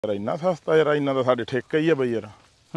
ਯਾਰ ਇੰਨਾ ਸਸਤਾ ਯਾਰ, ਇੰਨਾ ਤਾਂ ਸਾਡੇ ਠੇਕਾ ਹੀ ਆ ਬਈ ਯਾਰ।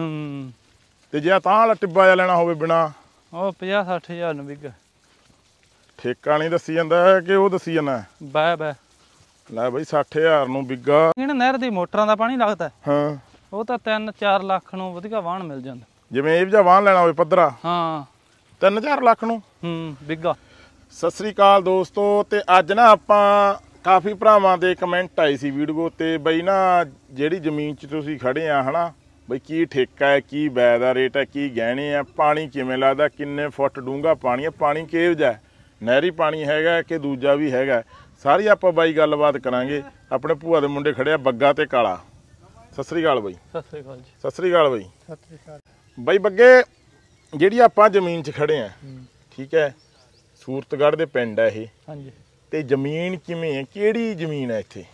ਤੇ ਜੇ ਤਾਂ ਵਾਲਾ ਟਿੱਬਾ ਜਿਹਾ ਲੈਣਾ ਹੋਵੇ ਬਿਨਾ ਉਹ 50-60 ਹਜ਼ਾਰ ਨੂੰ ਵਿਗਾ ਠੇਕਾ ਨਹੀਂ ਦੱਸੀ ਜਾਂਦਾ ਕਿ ਉਹ ਦੱਸੀ ਜਾਂਦਾ ਬੈ ਲੈ ਬਈ 60,000 ਨੂੰ ਬਿੱਗਾ। ਇਹਨਾਂ ਨਹਿਰ ਦੀ ਮੋਟਰਾਂ ਦਾ ਪਾਣੀ ਲੱਗਦਾ ਹਾਂ ਉਹ ਤਾਂ 3-4 ਲੱਖ ਨੂੰ ਵਧੀਆ ਵਾਹਣ ਮਿਲ ਜਾਂਦਾ। ਜਿਵੇਂ ਇਹ ਵੀ ਵਾਹਣ ਲੈਣਾ ਹੋਵੇ ਪੱਧਰਾ ਹਾਂ 3-4 ਲੱਖ ਨੂੰ ਬਿੱਗਾ। ਸਤਿ ਸ੍ਰੀ ਅਕਾਲ ਦੋਸਤੋ। ਤੇ ਅੱਜ ਨਾ ਆਪਾਂ ਕਾਫੀ ਭਰਾਵਾਂ ਦੇ ਕਮੈਂਟ ਆਏ ਸੀ ਵੀਡੀਓ ਤੇ ਬਈ ਨਾ ਜਿਹੜੀ ਜ਼ਮੀਨ 'ਚ ਤੁਸੀਂ ਖੜੇ ਆ ਹਨਾ ਬਈ ਕੀ ਠੇਕਾ ਹੈ, ਕੀ ਬੈ ਦਾ ਰੇਟ ਹੈ, ਕੀ ਗਹਿਣੇ ਆ, ਪਾਣੀ ਕਿਵੇਂ ਲੱਗਦਾ, ਕਿੰਨੇ ਫੁੱਟ ਡੂੰਘਾ ਪਾਣੀ ਹੈ, ਪਾਣੀ ਕਿਹੋ ਜਿਹਾ, ਨਹਿਰੀ ਪਾਣੀ ਹੈਗਾ ਕਿ ਦੂਜਾ ਵੀ ਹੈਗਾ, ਸਾਰੀ ਆਪਾਂ ਬਾਈ ਗੱਲਬਾਤ ਕਰਾਂਗੇ। ਆਪਣੇ ਭੂਆ ਦੇ ਮੁੰਡੇ ਖੜੇ ਆ ਬੱਗਾ ਤੇ ਕਾਲਾ। ਸਤਿ ਸ੍ਰੀ ਅਕਾਲ ਬਾਈ। ਸਤਿ ਸ੍ਰੀ ਅਕਾਲ ਜੀ। ਸਤਿ ਸ੍ਰੀ ਅਕਾਲ ਬਾਈ। ਸਤਿ ਸ੍ਰੀ ਅਕਾਲ ਬਾਈ। ਬੱਗੇ ਜਿਹੜੀ ਆਪਾਂ ਜ਼ਮੀਨ 'ਚ ਖੜੇ ਆ ਠੀਕ ਹੈ, ਸੂਰਤਗੜ੍ਹ ਦੇ ਪਿੰਡ ਹੈ ਇਹ। ਹਾਂਜੀ। ਤੇ ਜ਼ਮੀਨ ਕਿਵੇਂ ਹੈ, ਕਿਹੜੀ ਜ਼ਮੀਨ ਹੈ ਇੱਥੇ?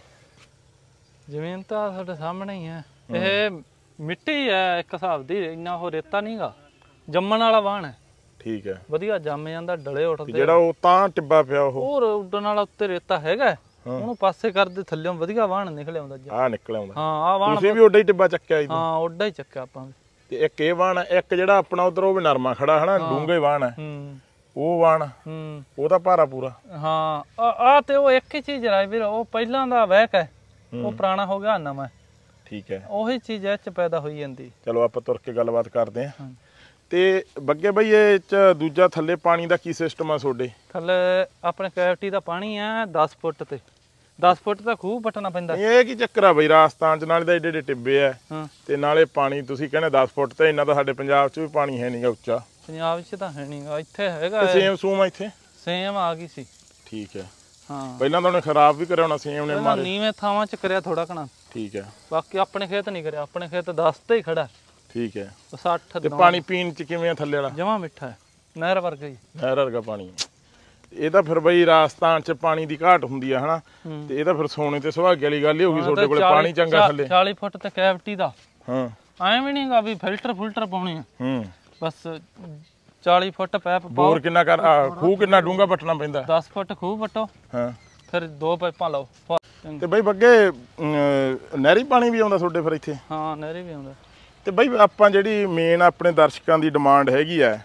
ਜ਼ਮੀਨ ਤਾਂ ਤੁਹਾਡੇ ਸਾਹਮਣੇ ਹੀ ਹੈ। ਇਹ ਮਿੱਟੀ ਹੈ ਇੱਕ ਹਿਸਾਬ ਦੀ, ਇੰਨਾ ਉਹ ਰੇਤਾ ਨਹੀਂਗਾ, ਜੰਮਣ ਵਾਲਾ ਵਾਹਣ ਹੈ। ਠੀਕ ਹੈ, ਵਧੀਆ ਜੰਮ ਜਾਂਦਾ, ਡਲੇ ਉੱਠਦੇ। ਜਿਹੜਾ ਉਹ ਤਾਂ ਟਿੱਬਾ ਪਿਆ ਉਹ ਉੱਡਣ ਵਾਲਾ ਉੱਤੇ ਰੇਤਾ ਹੈਗਾ, ਉਹਨੂੰ ਪਾਸੇ ਕਰਦੇ ਥੱਲਿਓਂ ਵਧੀਆ ਵਾਹਣ ਨਿਕਲ ਆਉਂਦਾ। ਆ ਨਿਕਲ ਆਉਂਦਾ। ਹਾਂ ਆ ਵਾਹਣ ਤੁਸੀਂ ਵੀ ਉੱਡਾ ਹੀ ਟਿੱਬਾ ਚੱਕਿਆ? ਹਾਂ ਉੱਡਾ ਹੀ ਚੱਕਿਆ ਆਪਾਂ ਵੀ। ਤੇ ਇੱਕ ਇਹ ਵਾਹਣ, ਇੱਕ ਜਿਹੜਾ ਆਪਣਾ ਉਧਰ ਉਹ ਵੀ ਨਰਮਾ ਖੜਾ ਹਨਾ, ਡੂੰਘੇ ਵਾਹਣ ਹੈ ਉਹ ਵਾਹਣ, ਉਹਦਾ ਭਾਰਾ ਪੂਰਾ। ਹਾਂ ਆ ਤੇ ਉਹ ਇੱਕ ਹੀ ਚੀਜ਼ ਰਾਜ ਵੀਰ, ਉਹ ਪਹਿਲਾਂ ਦਾ ਵਹਿਕ ਹੈ, ਉਹ ਪੁਰਾਣਾ ਹੋ ਗਿਆ ਨਵਾਂ। ਠੀਕ ਹੈ, ਉਹੀ ਚੀਜ਼ ਇਹ ਚ ਪੈਦਾ ਹੋਈ ਜਾਂਦੀ। ਚਲੋ ਆਪਾਂ ਤੁਰ ਕੇ ਗੱਲਬਾਤ ਕਰਦੇ ਹਾਂ। ਤੇ ਬੱਗੇ ਬਈ ਇਹ ਚ ਦੂਜਾ ਥੱਲੇ ਪਾਣੀ ਦਾ ਕੀ ਸਿਸਟਮ ਆ ਤੁਹਾਡੇ? ਥੱਲੇ ਆਪਣੇ ਕੈਵਿਟੀ ਦਾ ਪਾਣੀ ਆ 10 ਫੁੱਟ ਤੇ 10 ਫੁੱਟ ਦਾ ਖੂਹ ਪੱਟਣਾ ਪੈਂਦਾ। ਇਹ ਕੀ ਚੱਕਰ ਆ ਬਈ, ਰਾਜਸਥਾਨ ਚ ਨਾਲੇ ਤਾਂ ਏਡੇ ਏਡੇ ਟਿੱਬੇ ਆ ਤੇ ਨਾਲੇ ਪਾਣੀ ਤੁਸੀਂ ਕਹਿੰਦੇ 10 ਫੁੱਟ ਤੇ, ਇੰਨਾ ਤਾਂ ਸਾਡੇ ਪੰਜਾਬ ਚ ਵੀ ਪਾਣੀ ਹੈ ਨਹੀਂਗਾ ਉੱਚਾ। ਪੰਜਾਬ ਚ ਤਾਂ ਹੈ ਨਹੀਂਗਾ, ਇੱਥੇ ਹੈਗਾ। ਸੇਮ ਸੂਮ ਇੱਥੇ ਸੇਮ ਆ ਗਈ ਸੀ। ਠੀਕ ਹੈ। ਹਾਂ ਪਹਿਲਾਂ ਤਾਂ ਉਹਨੇ ਖਰਾਬ ਵੀ ਕਰਿਆ ਹੋਣਾ ਸੇਮ ਨੇ, ਮਾਰੇ ਨੀਵੇਂ ਥਾਵਾਂ ਚ ਕਰਿਆ ਥੋੜਾ ਘਣਾ। ਠੀਕ ਹੈ। ਬਾਕੀ ਆਪਣੇ ਖੇਤ ਨਹੀਂ ਕਰਿਆ, ਆਪਣੇ ਖੇਤ 10 ਤੇ ਹੀ ਖੜਾ। ਠੀਕ ਹੈ। 60 ਤੇ ਪਾਣੀ ਪੀਣ ਚ ਕਿਵੇਂ ਆ ਥੱਲੇ ਵਾਲਾ? ਜਮਾਂ ਮਿੱਠਾ ਹੈ, ਨਹਿਰ ਵਰਗਾ ਹੀ। ਨਹਿਰ ਵਰਗਾ ਪਾਣੀ। ਇਹ ਤਾਂ ਫਿਰ ਬਈ ਰਾਜਸਥਾਨ ਚ ਪਾਣੀ ਦੀ ਘਾਟ ਹੁੰਦੀ ਆ ਹਨਾ, ਤੇ ਇਹ ਤਾਂ ਫਿਰ ਸੋਨੇ ਤੇ ਸੁਹਾਗੇ ਵਾਲੀ ਗੱਲ ਹੀ ਹੋ ਗਈ। ਤੁਹਾਡੇ ਕੋਲ ਪਾਣੀ ਚੰਗਾ ਥੱਲੇ 40 ਫੁੱਟ ਤੇ ਕੈਵਿਟੀ ਦਾ। ਹਾਂ ਐਂ ਵੀ ਨਹੀਂਗਾ ਵੀ ਫਿਲਟਰ ਪਾਉਣੇ ਆ। ਬਸ 40 ਫੁੱਟ ਪੈਪ ਪਾਓ। ਬੋਰ ਕਿੰਨਾ ਕਰ, ਖੂਹ ਕਿੰਨਾ ਡੂੰਘਾ ਪੱਟਣਾ ਪੈਂਦਾ? 10 ਫੁੱਟ ਖੂਹ ਪੱਟੋ। ਹਾਂ ਫਿਰ 2 ਪਾਈਪਾਂ ਲਾਓ। ਤੇ ਬਈ ਬੱਗੇ ਨਹਿਰੀ ਪਾਣੀ ਵੀ ਆਉਂਦਾ ਤੁਹਾਡੇ ਫਿਰ ਇੱਥੇ? ਹਾਂ ਨਹਿਰੀ ਵੀ ਆਉਂਦਾ। ਤੇ ਬਈ ਆਪਾਂ ਜਿਹੜੀ ਮੇਨ ਆਪਣੇ ਦਰਸ਼ਕਾਂ ਦੀ ਡਿਮਾਂਡ ਹੈਗੀ ਆ,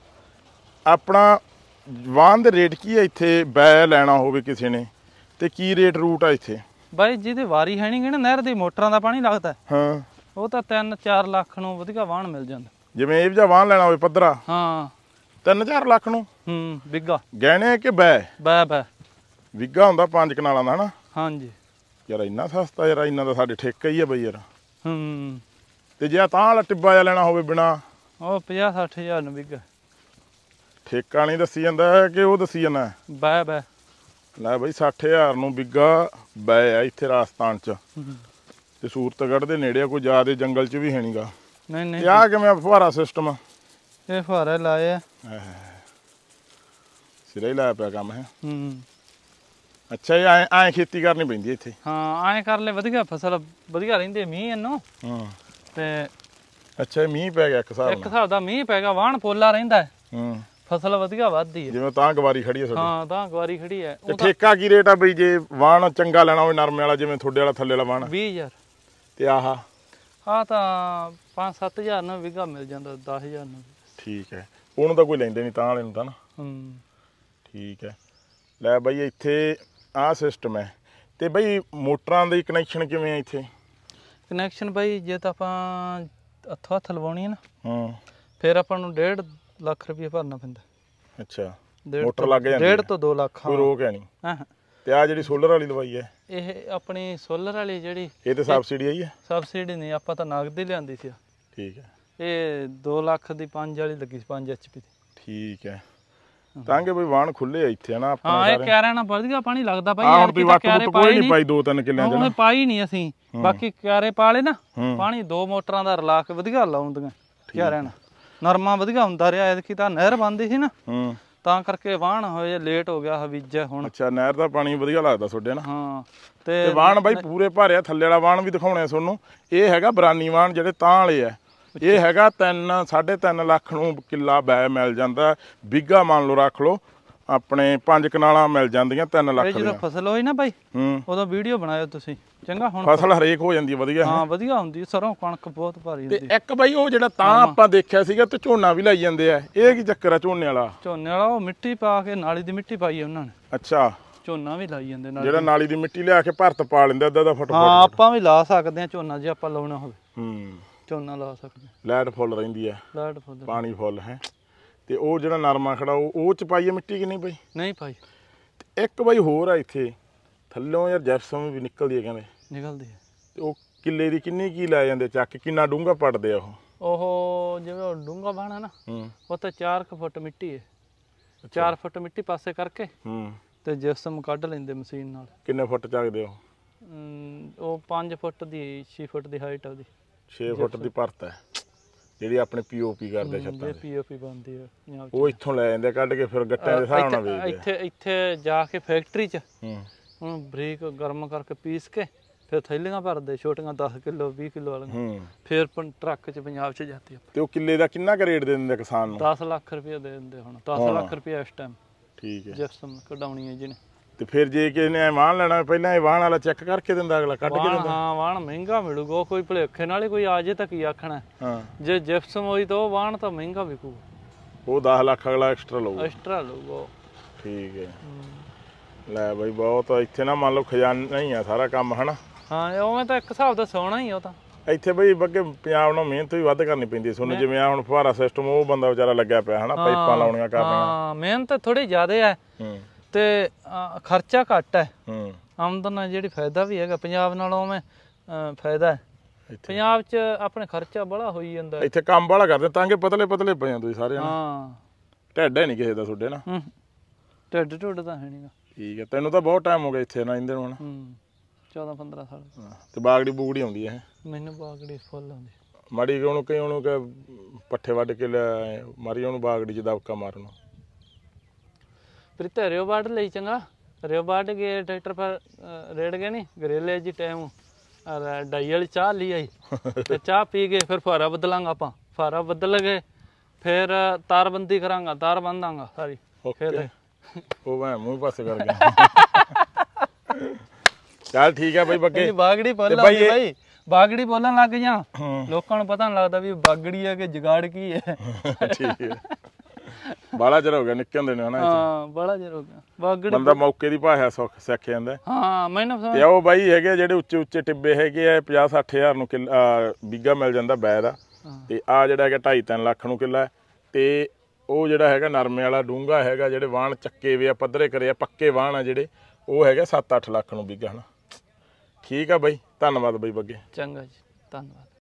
ਆਪਣਾ ਵਾਹਨ ਦੇ ਰੇਟ ਕੀ ਹੈ ਇੱਥੇ? ਬੈ ਲੈਣਾ ਹੋਵੇ ਕਿਸੇ ਨੇ ਤੇ ਕੀ ਰੇਟ ਰੂਟ ਆ ਇੱਥੇ? ਬਾਈ ਜਿਹਦੀ ਵਾਰੀ ਹੈ ਨਹੀਂ ਨਾ, ਨਹਿਰ ਦੀ ਮੋਟਰਾਂ ਦਾ ਪਾਣੀ ਲੱਗਦਾ। ਹਾਂ ਉਹ ਤਾਂ 3-4 ਲੱਖ ਨੂੰ ਵਧੀਆ ਵਾਹਣ ਮਿਲ ਜਾਂਦਾ। ਜਿਵੇਂ ਇਹ ਵੀ ਵਾਹਣ ਲੈਣਾ ਹੋਵੇ ਪੱਧਰਾ? ਹਾਂ 3-4 ਲੱਖ ਨੂੰ ਬਿੱਗਾ। ਗਹਿਣੇ ਕਿ ਬੈ? ਬੈ ਵਿਗਾ ਹੁੰਦਾ 5 ਕਨਾਲਾਂ ਦਾ ਹਨਾ? ਹਾਂਜੀ। ਯਾਰ ਇੰਨਾ ਸਸਤਾ ਯਾਰ, ਇੰਨਾ ਤਾਂ ਸਾਡੇ ਠੇਕਾ ਹੀ ਆ ਬਈ ਯਾਰ। ਤੇ ਜੇ ਤਾਂ ਵਾਲਾ ਟਿੱਬਾ ਜਿਹਾ ਲੈਣਾ ਹੋਵੇ ਬਿਨਾ ਉਹ 50-60 ਹਜ਼ਾਰ ਨੂੰ ਵਿਗਾ। ਠੇਕਾ ਨਹੀਂ ਦੱਸੀ ਜਾਂਦਾ ਕਿ ਉਹ ਦੱਸੀ ਜਾਂਦਾ ਬੈ ਲੈ ਬਈ 60,000 ਨੂੰ ਬਿੱਗਾ ਬੈ ਆ ਇੱਥੇ ਰਾਜਸਥਾਨ ਚ। ਤੇ ਸੂਰਤਗੜ੍ਹ ਦੇ ਨੇੜੇ ਕੋਈ ਜ਼ਿਆਦਾ ਜੰਗਲ ਚ ਵੀ ਹੈ ਨਹੀਂਗਾ। ਨਹੀਂ ਆ ਕਿਵੇਂ ਫੁਹਾਰਾ ਸਿਸਟਮ? ਇਹ ਫੁਹਾਰੇ ਲਾਏ ਆ, ਸਿਰੇ ਹੀ ਲਾਇਆ ਪਿਆ ਕੰਮ ਹੈ। ਅੱਛਾ ਇਹ ਐਂ ਖੇਤੀ ਕਰਨੀ ਪੈਂਦੀ ਇੱਥੇ? ਹਾਂ ਐਂ ਕਰ ਲੈ ਵਧੀਆ, ਫਸਲ ਵਧੀਆ ਰਹਿੰਦੀ। ਮੀਂਹ ਇਹਨੂੰ ਤੇ ਅੱਛਾ ਇਹ ਮੀਂਹ ਪੈ ਗਿਆ ਇੱਕ ਹਿਸਾਬ ਦਾ ਮੀਂਹ ਪੈ ਗਿਆ, ਵਾਹਣ ਪੋਲਾ ਰਹਿੰਦਾ, ਫਸਲ ਵਧੀਆ ਵੱਧਦੀ ਹੈ। ਜਿਵੇਂ ਤਾਂ ਗਵਾਰੀ ਖੜੀ ਹੈ ਤੁਹਾਡੀ? ਹਾਂ ਤਾਂ ਗਵਾਰੀ ਖੜੀ ਹੈ। ਤੇ ਠੇਕਾ ਕੀ ਰੇਟ ਆ ਬਈ ਜੇ ਵਾਹਣ ਚੰਗਾ ਲੈਣਾ ਹੋਵੇ ਨਰਮੇ ਵਾਲਾ, ਜਿਵੇਂ ਤੁਹਾਡੇ ਵਾਲਾ ਥੱਲੇ ਵਾਲਾ ਵਾਹਣ? 20,000। ਤੇ ਆਹ ਤਾਂ 5-7 ਹਜ਼ਾਰ ਨੂੰ ਵਿਗਾ ਮਿਲ ਜਾਂਦਾ, 10,000 ਨੂੰ। ਠੀਕ ਹੈ, ਉਹਨੂੰ ਤਾਂ ਕੋਈ ਲੈਂਦੇ ਨਹੀਂ ਤਾਂ ਵਾਲੇ ਨੂੰ ਤਾਂ ਨਾ। ਠੀਕ ਹੈ। ਲੈ ਬਈ ਇੱਥੇ ਆਹ ਸਿਸਟਮ ਹੈ। ਤੇ ਬਈ ਮੋਟਰਾਂ ਦੀ ਕਨੈਕਸ਼ਨ ਕਿਵੇਂ ਆ ਇੱਥੇ? ਕਨੈਕਸ਼ਨ ਬਈ ਜੇ ਤਾਂ ਆਪਾਂ ਹੱਥ ਲਵਾਉਣੀ ਹੈ ਨਾ, ਫਿਰ ਆਪਾਂ ਨੂੰ 1.5 ਲੱਖ ਰੁਪਏ ਭਰਨਾ ਪੈਂਦਾ। ਅੱਛਾ ਮੋਟਰ ਲੱਗ ਜਾਂਦੀ? 1.5 ਤੋਂ 2 ਲੱਖ। ਕੋਈ ਰੋਕ ਹੈ ਨਹੀਂ? ਤੇ ਆ ਜਿਹੜੀ ਸੋਲਰ ਵਾਲੀ ਦਵਾਈ ਹੈ, ਇਹ ਆਪਣੀ ਸੋਲਰ ਵਾਲੀ ਜਿਹੜੀ, ਇਹ ਤੇ ਸਬਸਿਡੀ ਆਈ ਹੈ? ਸਬਸਿਡੀ ਨਹੀਂ, ਆਪਾਂ ਤਾਂ ਨਗਦ ਹੀ ਲਿਆਂਦੀ ਸੀ। ਠੀਕ ਹੈ। ਇਹ 2 ਲੱਖ ਦੀ 5 ਵਾਲੀ ਲੱਗੀ ਸੀ, 5 HP ਦੀ। ਠੀਕ ਹੈ। ਤਾਂ ਕਿ ਬਈ ਵਾਹਣ ਖੁੱਲੇ ਆ ਇੱਥੇ ਨਾ ਆਪਣਾ। ਹਾਂ ਇਹ ਕਿਆਰਿਆਂ ਨਾਲ ਵਧੀਆ ਪਾਣੀ ਲੱਗਦਾ ਬਾਈ। ਹੁਣ ਤੁਸੀਂ ਵੱਟ ਕੋਈ ਨਹੀਂ ਪਾਈ 2-3 ਕਿੱਲਿਆਂ ਚ? ਉਹਨੇ ਪਾਈ ਨਹੀਂ ਅਸੀਂ, ਬਾਕੀ ਕਿਆਰੇ ਪਾਲੇ ਨਾ, ਪਾਣੀ 2 ਮੋਟਰਾਂ ਦਾ ਰਲਾ ਕੇ ਵਧੀਆ ਲਾਉਂਦੀਆਂ ਕਿਆਰਿਆਂ ਨਾਲ। ਨਰਮਾ ਵਧੀਆ ਹੁੰਦਾ ਰਿਹਾ। ਐਤਕੀ ਤਾਂ ਨਹਿਰ ਬੰਦੀ ਸੀ ਨਾ, ਤਾਂ ਕਰਕੇ ਵਾਹਣ ਹੋਏ ਲੇਟ ਹੋ ਗਿਆ ਬੀਜਿਆ ਹੁਣ। ਅੱਛਾ ਨਹਿਰ ਦਾ ਪਾਣੀ ਵਧੀਆ ਲੱਗਦਾ ਤੁਹਾਡੇ ਨਾ? ਹਾਂ। ਤੇ ਵਾਹਣ ਬਾਈ ਪੂਰੇ ਭਰਿਆ, ਥੱਲੇ ਵਾਲਾ ਵਾਹਣ ਵੀ ਦਿਖਾਉਣੇ ਤੁਹਾਨੂੰ। ਇਹ ਹੈਗਾ ਬਰਾਨੀ ਵਾਹਣ, ਜਿਹੜੇ ਤਾਂ ਵਾਲੇ ਆ। ਇਹ ਹੈਗਾ 3-3.5 ਲੱਖ ਨੂੰ ਕਿੱਲਾ ਬੈ ਮਿਲ ਜਾਂਦਾ। ਬਿੱਗਾ ਮੰਨ ਲਓ ਰੱਖ ਲਓ, ਆਪਣੇ 5 ਕਨਾਲਾਂ ਮਿਲ ਜਾਂਦੀਆਂ 3 ਲੱਖ ਦੀਆਂ। ਜਦੋਂ ਫਸਲ ਹੋਈ ਨਾ ਬਾਈ ਉਦੋਂ ਵੀਡੀਓ ਬਣਾਇਓ ਤੁਸੀਂ ਚੰਗਾ। ਹੁਣ ਫਸਲ ਹਰੇਕ ਹੋ ਜਾਂਦੀ ਵਧੀਆ। ਹਾਂ ਵਧੀਆ ਹੁੰਦੀ, ਸਰੋਂ ਕਣਕ ਬਹੁਤ ਭਾਰੀ ਹੁੰਦੀ। ਤੇ ਇੱਕ ਬਾਈ ਉਹ ਜਿਹੜਾ ਤਾਂ ਆਪਾਂ ਦੇਖਿਆ ਸੀਗਾ ਤੇ ਝੋਨਾ ਵੀ ਲਾਈ ਜਾਂਦੇ ਆ, ਇਹ ਕੀ ਚੱਕਰ ਆ ਝੋਨੇ ਵਾਲਾ? ਝੋਨੇ ਵਾਲਾ ਉਹ ਮਿੱਟੀ ਪਾ ਕੇ ਨਾਲੀ ਦੀ ਮਿੱਟੀ ਪਾਈ ਉਹਨਾਂ ਨੇ। ਅੱਛਾ, ਝੋਨਾ ਵੀ ਲਾਈ ਜਾਂਦੇ ਨਾਲ। ਜਿਹੜਾ ਨਾਲੀ ਦੀ ਮਿੱਟੀ ਲਿਆ ਕੇ ਭਰਤ ਪਾ ਲੈਂਦਾ ਅੱਧਾ ਦਾ ਫੁੱਟ। ਹਾਂ ਆਪਾਂ ਵੀ ਲਾ ਸਕਦੇ ਆ ਝੋਨਾ ਜੇ ਆਪਾਂ ਲਾਉਣਾ ਹੋਵੇ। ਝੋਨਾ ਲਾ ਸਕਦੇ। ਲਾਈਟ ਫੁੱਲ ਰਹਿੰਦੀ ਆ, ਲਾਈਟ ਫੁੱਲ, ਪਾਣੀ ਫੁੱਲ ਹੈ। ਤੇ ਉਹ ਜਿਹੜਾ ਨਰਮਾ ਖੜਾ ਉਹ ਚ ਪਾਈਏ ਮਿੱਟੀ ਕਿ ਨਹੀਂ ਬਾਈ? ਨਹੀਂ ਪਾਈ। ਤੇ ਇੱਕ ਬਾਈ ਹੋਰ ਆ ਇੱਥੇ ਥੱਲੋਂ ਯਾਰ ਜੈਪਸਮ ਵੀ ਨਿਕਲਦੀ ਹੈ ਕਹਿੰਦੇ। ਨਿਕਲਦੀ ਹੈ। ਤੇ ਉਹ ਕਿੱਲੇ ਦੀ ਕਿੰਨੀ ਕੀ ਲੈ ਜਾਂਦੇ ਚੱਕ, ਕਿੰਨਾ ਡੂੰਘਾ ਪੜਦੇ ਆ ਉਹ ਜਿਵੇਂ ਡੂੰਘਾ ਬਾਣਾ ਨਾ, ਉਹ ਤਾਂ 4 ਫੁੱਟ ਮਿੱਟੀ ਹੈ। 4 ਫੁੱਟ ਮਿੱਟੀ ਪਾਸੇ ਕਰਕੇ ਤੇ ਜਿਪਸਮ ਕੱਢ ਲੈਂਦੇ ਮਸ਼ੀਨ ਨਾਲ। ਕਿੰਨੇ ਫੁੱਟ ਚੱਕਦੇ ਹੋ? ਉਹ 5 ਫੁੱਟ ਦੀ 6 ਫੁੱਟ ਦੀ ਹਾਈਟ ਆ ਉਹਦੀ। 6 ਫੁੱਟ ਦੀ ਭਰਤ ਹੈ ਜਿਹੜੀ ਆਪਣੇ ਪੀਓਪੀ ਕਰਦੇ ਛੱਤਾਂ ਦੀ। ਪੀਓਪੀ ਬਣਦੀ ਹੈ ਉਹ ਇੱਥੋਂ ਲੈ ਜਾਂਦੇ ਕੱਢ ਕੇ, ਫਿਰ ਗੱਟਿਆਂ ਦੇ ਹਿਸਾਬ ਨਾਲ ਵੇਚਦੇ। ਇੱਥੇ ਜਾ ਕੇ ਫੈਕਟਰੀ 'ਚ ਹੁਣ ਬਰੀਕ ਗਰਮ ਕਰਕੇ ਪੀਸ ਕੇ ਫਿਰ ਥੈਲੀਆਂ ਭਰਦੇ ਛੋਟੀਆਂ 10 ਕਿਲੋ 20 ਕਿਲੋ ਵਾਲੀਆਂ, ਫਿਰ ਟਰੱਕ 'ਚ ਪੰਜਾਬ 'ਚ ਜਾਂਦੀ ਆ। ਤੇ ਉਹ ਕਿੱਲੇ ਦਾ ਕਿੰਨਾ ਕੁ ਰੇਟ ਦੇ ਦਿੰਦੇ ਕਿਸਾਨ ਨੂੰ? 10 ਲੱਖ ਰੁਪਏ ਦੇ ਦਿੰਦੇ ਹੁਣ। 10 ਲੱਖ ਰੁਪਏ ਇਸ ਟਾਈਮ। ਠੀਕ ਹੈ। ਜਿਪਸਮ ਕਢਾਉਣੀ ਹੈ ਜਿਹਨੇ। ਤੇ ਫਿਰ ਜੇ ਕਿਸੇ ਨੇ ਵਾਹਣ ਲੈਣਾ ਪਹਿਲਾਂ ਇਹ ਵਾਹਣ ਵਾਲਾ ਚੈੱਕ ਕਰਕੇ ਦਿੰਦਾ, ਅਗਲਾ ਕੱਢ ਕੇ ਦਿੰਦਾ? ਹਾਂ ਵਾਹਣ ਮਹਿੰਗਾ ਮਿਲੂਗਾ, ਕੋਈ ਭੁਲੇਖੇ ਨਾਲ ਹੀ ਕੋਈ ਆ ਜੇ ਤਾਂ ਕੀ ਆਖਣਾ। ਜੇ ਜਿਪਸਮ ਹੋਈ ਤਾਂ ਉਹ ਵਾਹਣ ਤਾਂ ਮਹਿੰਗਾ ਵਿਕੂ। ਉਹ 10 ਲੱਖ ਅਗਲਾ ਐਕਸਟਰਾ ਲਊਗਾ। ਐਕਸਟਰਾ ਲਊਗਾ। ਠੀਕ ਹੈ। ਲੈ ਬਾਈ ਬਹੁਤ ਇੱਥੇ ਨਾ ਮੰਨ ਲਓ ਖਜ਼ਾਨਾ ਹੀ ਆ ਸਾਰਾ ਕੰਮ, ਹਨਾ? ਹਾਂ ਉਵੇਂ ਤਾਂ ਇੱਕ ਹਿਸਾਬ ਦਾ ਸੋਹਣਾ ਹੀ ਉਹ ਤਾਂ। ਇੱਥੇ ਬਈ ਬੱਗੇ ਪੰਜਾਬ ਨੂੰ ਮਿਹਨਤ ਵੀ ਵੱਧ ਕਰਨੀ ਪੈਂਦੀ ਤੁਹਾਨੂੰ, ਜਿਵੇਂ ਆ ਹੁਣ ਫੁਹਾਰਾ ਸਿਸਟਮ ਉਹ ਬੰਦਾ ਵਿਚਾਰਾ ਲੱਗਿਆ ਪਿਆ, ਹਨਾ? ਪਾਈਪਾਂ ਲਾਉਣੀਆਂ ਕਰਨੀਆਂ। ਹਾਂ ਮਿਹਨਤ ਥੋੜੀ ਜ਼ਿਆਦਾ ਹੈ ਤੇ ਖਰਚਾ ਘੱਟ ਹੈ। ਆਮਦਨ ਜਿਹੜੀ ਫਾਇਦਾ ਵੀ ਹੈਗਾ ਪੰਜਾਬ ਨਾਲੋਂ, ਉਵੇਂ ਫਾਇਦਾ ਹੈ। ਪੰਜਾਬ 'ਚ ਆਪਣੇ ਖਰਚਾ ਬੜਾ ਹੋਈ ਜਾਂਦਾ। ਇੱਥੇ ਕੰਮ ਬੜਾ ਕਰਦੇ ਤਾਂ ਕਿ ਪਤਲੇ ਪਤਲੇ ਪਏ ਆ ਤੁਸੀਂ ਸਾਰੇ। ਹਾਂ ਢਿੱਡ ਹੈ ਨਹੀਂ ਕਿਸੇ ਦਾ ਤੁਹਾਡੇ ਨਾ? ਢਿੱਡ ਤਾਂ ਹੈ ਨਹੀਂਗਾ। ਠੀਕ ਹੈ। ਤੈਨੂੰ ਤਾਂ ਬਹੁਤ ਟਾਈਮ ਹੋ ਗਿਆ ਇੱਥੇ ਨਾ ਇੰਦੇ ਨੂੰ? 14-15 ਸਾਲ। ਤੇ ਬਾਗੜੀ ਬੂਗੜੀ ਆਉਂਦੀ ਹੈ? ਮੈਨੂੰ ਬਾਗੜੀ ਫੁੱਲ ਆਉਂਦੀ। ਮਾੜੀ ਉਹਨੂੰ ਕਈ ਉਹਨੂੰ ਕਿ ਪੱਠੇ ਵੱਢ ਕੇ ਲੈ ਮਾਰੀ ਉਹਨੂੰ ਬਾਗੜੀ 'ਚ ਦਬਕਾ ਮਾਰਨ। ਫਿਰ ਤੇ ਰਿਓ ਬਾੜ ਲਈ ਚੰਗਾ। ਰਿਓ ਬਾੜ ਕੇ ਟਰੈਕਟਰ ਪਰ ਰੇੜ ਗਏ ਨਹੀਂ ਗਰੇਲੇ ਜੀ ਟਾਈਮ ਡਾਈ ਵਾਲੀ ਚਾਹ ਲਈ ਆਈ ਤੇ ਚਾਹ ਪੀ ਕੇ ਫਿਰ ਫੁਹਾਰਾ ਬਦਲਾਂਗਾ ਆਪਾਂ। ਫੁਹਾਰਾ ਬਦਲ ਗਏ ਫਿਰ ਤਾਰਬੰਦੀ ਕਰਾਂਗਾ, ਤਾਰ ਬੰਦਾਂਗਾ ਸਾਰੀ। ਫਿਰ ਉਹ ਮੈਂ ਮੂੰਹ ਪਾਸੇ ਕਰ ਗਿਆ। ਚੱਲ ਠੀਕ ਹੈ ਬਈ ਬੱਗੇ। ਬਾਗੜੀ ਬੋਲਣ ਬਾਈ, ਬਾਗੜੀ ਬੋਲਣ ਲੱਗ ਜਾ ਲੋਕਾਂ ਨੂੰ ਪਤਾ ਨਹੀਂ ਲੱਗਦਾ ਵੀ ਬਾਗੜੀ ਹੈ ਕਿ ਜਗਾੜ ਕੀ ਹੈ। ਠੀਕ ਹੈ। ਬਾਲਾ ਚਿਰ ਹੋ ਗਿਆ ਨਿੱਕੇ ਹੁੰਦੇ ਨੇ, ਹਨਾ? ਹਾਂ ਬਾਲਾ ਚਿਰ ਹੋ ਗਿਆ। ਬਾਗੜੀ ਬੰਦਾ ਮੌਕੇ ਦੀ ਭਾਸ਼ਾ ਸਿੱਖ ਜਾਂਦਾ। ਹਾਂ ਮੈਨੂੰ ਤੇ ਉਹ ਬਾਈ ਹੈਗੇ ਜਿਹੜੇ ਉੱਚੇ ਉੱਚੇ ਟਿੱਬੇ ਹੈਗੇ ਆ 50-60 ਹਜ਼ਾਰ ਨੂੰ ਬੀਗਾ ਮਿਲ ਜਾਂਦਾ ਬੈ ਦਾ। ਤੇ ਆ ਜਿਹੜਾ ਹੈਗਾ 2.5-3 ਲੱਖ ਨੂੰ ਕਿੱਲਾ। ਤੇ ਉਹ ਜਿਹੜਾ ਹੈਗਾ ਨਰਮੇ ਵਾਲਾ ਡੂੰਘਾ ਹੈਗਾ, ਜਿਹੜੇ ਵਾਹਣ ਚੱਕੇ ਵੇ ਆ ਪੱਧਰੇ ਕਰੇ ਆ ਪੱਕੇ ਵਾਹਣ ਆ ਜਿਹੜੇ, ਉਹ ਹੈਗਾ 7-8 ਲੱਖ ਨੂੰ ਬੀਗਾ, ਹਨਾ? ਠੀਕ ਆ ਬਾਈ, ਧੰਨਵਾਦ ਬਾਈ ਬੱਗੇ। ਚੰਗਾ ਜੀ, ਧੰਨਵਾਦ।